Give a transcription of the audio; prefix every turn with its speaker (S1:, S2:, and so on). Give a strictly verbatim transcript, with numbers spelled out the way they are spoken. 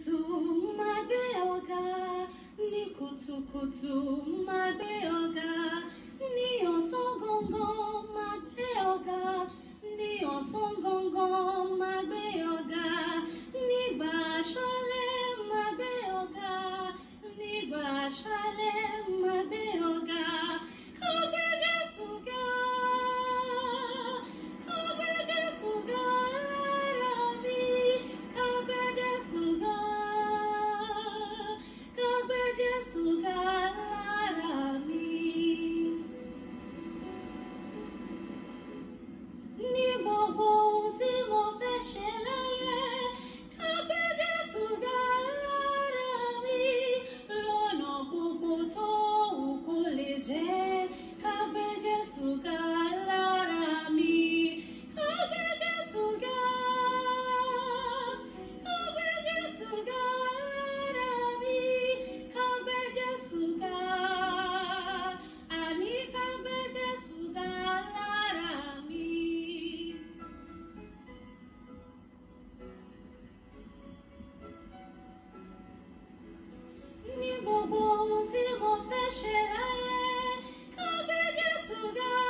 S1: kutu magbe ọ̀gá, ní kùtùkùtù magbe ọ̀gá, ní ọ̀sán gangan magbe ọ̀gá, ní ọ̀sán gangan magbe ọ̀gá, nígbà àṣálẹ́ magbe ọ̀gá, nígbà àṣálẹ́ magbe ọ̀gá. Kagbe Jesu ga, kagbe Jesu ga lára mi, kagbe Jesu ga, kagbe Jesu ga lára mi. Ní gbogbo ohun tí mo fẹ́ ṣe láyé, kagbe Jesu ga lára mi, lọ́nà gbogbo tó wù kó lè jẹ́. Kagbe Jesu ga lára mi, kagbe Jesu ga, kagbe Jesu ga lára mi, kagbe Jesu ga, àní kagbe Jesu ga lára mi. Ní gbogbo ohun tí mo fẹ́ ṣe láyé, kagbe Jesu ga